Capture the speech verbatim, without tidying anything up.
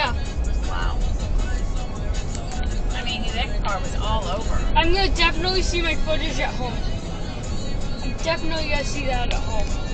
Yeah. Wow. I mean, that car was all over. I'm gonna definitely see my footage at home. I'm definitely gonna see that at home.